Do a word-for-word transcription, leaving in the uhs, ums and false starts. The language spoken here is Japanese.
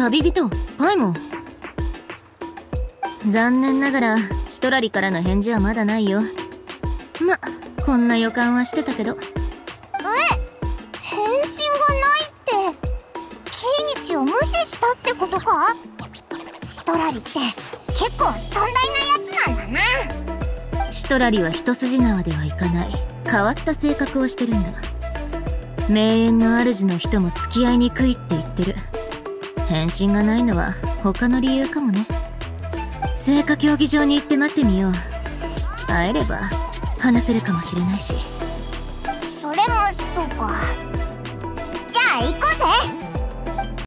旅人パイモン。残念ながらシトラリからの返事はまだないよ。ま、こんな予感はしてたけど。 え、返信がないってキイニチを無視したってことか？シトラリって結構尊大なやつなんだな。 シトラリは一筋縄ではいかない変わった性格をしてるんだ。名園の主の人も付き合いにくいって言ってる。返信がないのは他の理由かもね。聖火競技場に行って待ってみよう。会えれば話せるかもしれないし。 それもそうか。じゃあ行こうぜ。